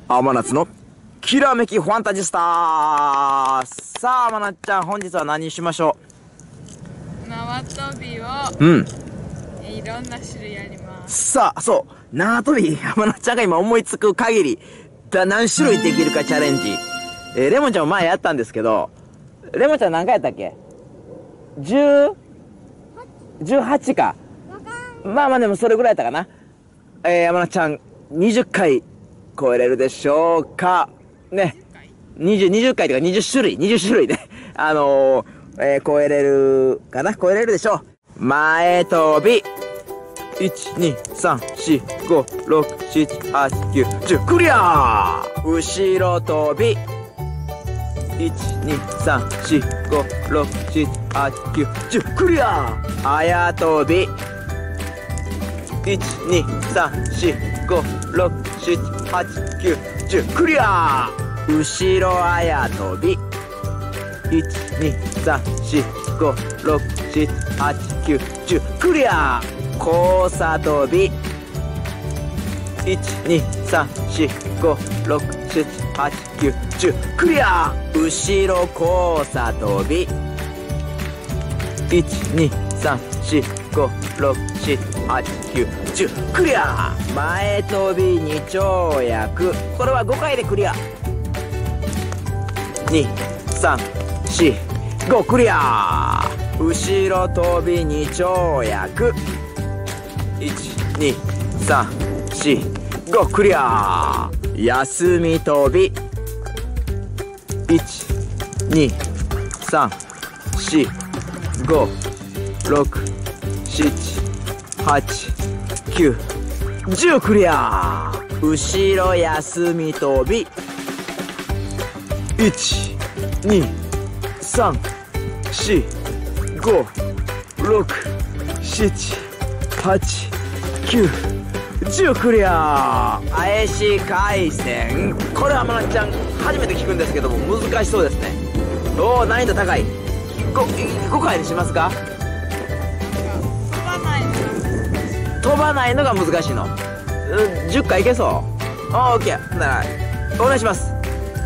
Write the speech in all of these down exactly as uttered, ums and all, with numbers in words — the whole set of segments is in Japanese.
天夏のきらめきファンタジスター。さあ、天夏ちゃん、本日は何しましょう。縄跳びを、 うん。 いろんな種類あります。 さあ、そう。縄跳び、天夏ちゃんが今思いつく限り、だ何種類できるかチャレンジ。えー、レモンちゃんも前やったんですけど、レモンちゃん何回やったっけ ?じゅう、じゅうはちか。まあまあでもそれぐらいやったかな。えー、山菜ちゃん、にじゅっかい超えれるでしょうかね。にじゅう、にじゅっかいとかにじゅっしゅるい、にじゅっしゅるいで、あのー、えー、超えれるかな超えれるでしょう。前跳び。いち、に、さん、よん、ご、ろく、なな、はち、きゅう、じゅう。クリアー。後ろ跳び。いち、に、さん、よん、ご、ろく、なな、はち、きゅう、じゅう。クリアー。あや跳び。いち、に、さん、よん、ご、ろく、なな、はち、きゅう、じゅう。クリアー。後ろあや跳び。いち、に、さん、よん、ご、ろく、なな、はち、きゅう、じゅう。クリアー。交差跳び。いち、に、さん、よん、ご、ろく、なな、はち、きゅう、じゅう。クリアー。後ろ交差跳び。いち、に、さん、よん、ご、ろく、なな、はち、きゅう、じゅう。クリアー。前跳びに跳躍。これはごかいでクリア。に、さん、よん、ご。クリアー。後ろ跳びに跳躍。いち、に、さん、よん、ご。クリアー。休み跳び。いち、に、さん、よん、ご、ろく、なな、はち、きゅう、じゅう。クリアー。後ろ休み跳び。いち、に、さん、よん、ご、ろく、なな、はち、きゅう、じゅう。クリアー。返し回旋。これは天夏ちゃん初めて聞くんですけども難しそうですね。おお、難易度高い。 5, ごかいにしますか。 飛ばないの飛ばないのが難しいの。じゅっかいいけそう。オーケー。ならお願いします。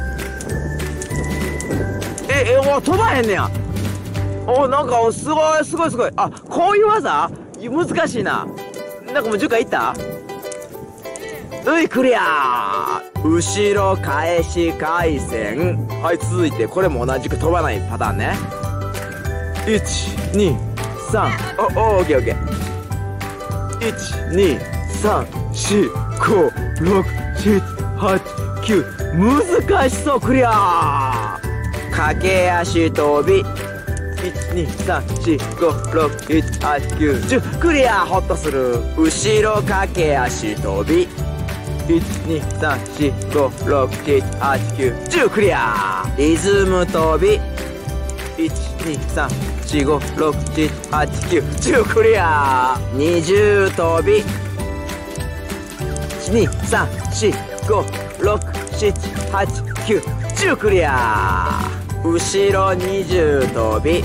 ええお飛ばへんねや。おなんかすごいすごいすごい。あ、こういう技難しいな。なんかもうじゅっかいいった。うい、クリアー。後ろ返し回旋。はい、続いてこれも同じく飛ばないパターンね。いち、に、さん。お、お、オッケーオッケー。いち、に、さん、よん、ご、ろく、なな、はち、きゅう。難しそう。クリアー。駆け足跳び。いち、に、さん、よん、ご、ろく、なな、はち、きゅう、じゅう。クリアー。ホッとする。後ろ駆け足跳び。いち、に、さん、よん、ご、ろく、なな、はち、きゅう、じゅう。クリアー。リズム跳び。いち、に、さん、よん、ご、ろく、なな、はち、きゅう、じゅう。クリアー。二重跳び。いち、に、さん、よん、ご、ろく、なな、はち、きゅう、じゅう。クリアー。後ろ二重跳び。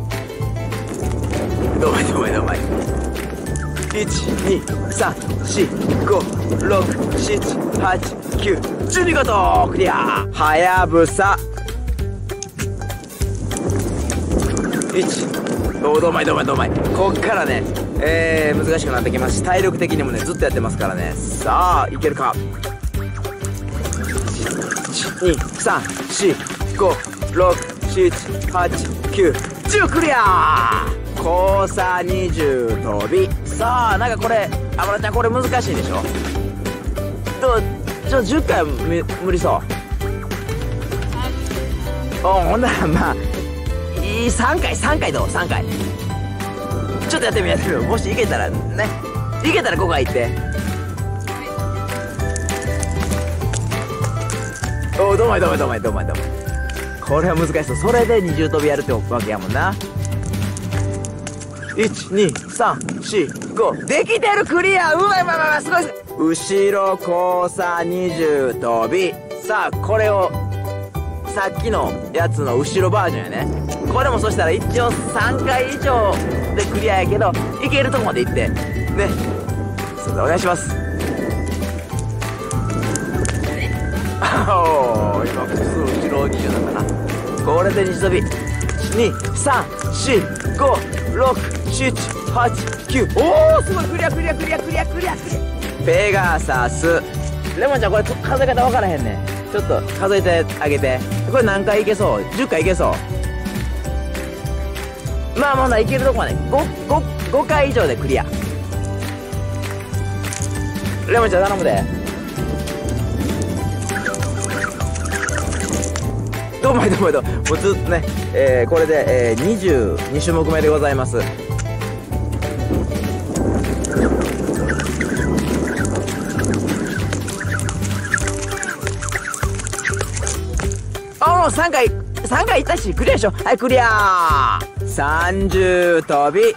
どまいどまいどまい。いち、に、さん、よん、ご、ろく、なな、はち、きゅう、じゅう。見事クリア。はやぶさ。いち、おどまいどまいどまい。こっからね、えー、難しくなってきますし、体力的にもねずっとやってますからね。さあいけるか。いち、に、さん、よん、ご、ろく、なな、はち、きゅう、じゅう。クリアー。交差二重跳び。さあなんかこれ天夏ちゃんこれ難しいでしょ。どうちょじゅっかいは無理そう。おほんならまあいいさんかいさんかいどうさんかいちょっとやってみようやってみよう。もしいけたらね、いけたらごかいいって。おおどまいどまいどまいどまいどまい。これは難しそう。それで二重跳びやるってわけやもんな。いち、に、さん、よん、ご。できてる。クリア。うまいうまいうまい。すごいすごい。後ろ交差二重跳び。さあこれをさっきのやつの後ろバージョンやね。これもそしたら一応さんかい以上でクリアやけどいけるとこまで行ってね。それでお願いします。 おお、今複数後ろにじゅうななかな。これでに跳びにさんしごろくしちはちきゅう。おお、すごい。クリアクリアクリアクリアクリアクリア。ペガサス。レモンちゃんこれ数え方分からへんねん。ちょっと数えてあげて。これ何回いけそう？ じゅっ 回いけそう？まあまだいけるとこまで ご, ご, ごかい以上でクリア。レモンちゃん頼むで。どうもどうもどうも。もうずっとね、えー、これで、えー、にじゅうに種目目でございます。ああ、さんかいさんかいいったしクリアでしょ。はい、クリア。さんじゅう跳び。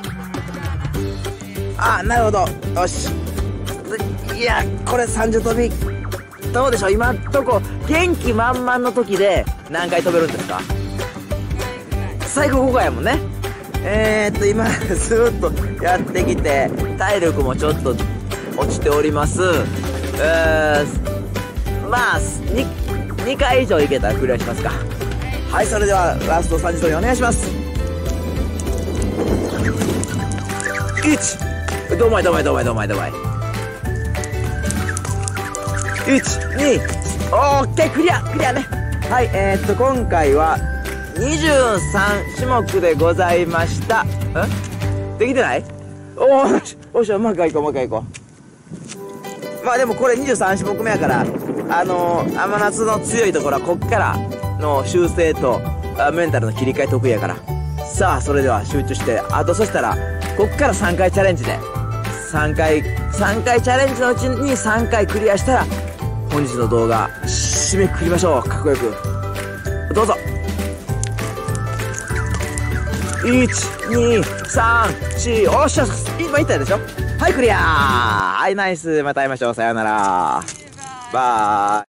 あ、なるほど。よし。いや、これさんじゅう跳びどうでしょう。今んとこ元気満々の時で何回飛べるんですか？最後ごかいやもんね。えー、っと今スーッとやってきて体力もちょっと落ちております。えー、まあ 2, にかい以上いけたらクリアしますか。はい、それではラストさんじゅう跳びお願いします。いち、どまいどまいどまいどまいどまい。いち、に、オッケー、クリアクリアね。はい、えー、っと今回はにじゅうさんしゅもくでございました。んできてない？おー、よしよし、もう一回いこうもう一回いこう。まあでもこれにじゅうさんしゅもくめやから、あのー、甘夏の強いところはこっからの修正とあメンタルの切り替え得意やから。さあそれでは集中して、あとそしたらこっからさんかいチャレンジでさんかいさんかいチャレンジのうちにさんかいクリアしたら本日の動画締めくくりましょう。かっこよくどうぞ。いち、に、さん、し、おっしゃ、今言ったでしょ。はい、クリア。はい、ナイス。また会いましょう。さようなら。バイ。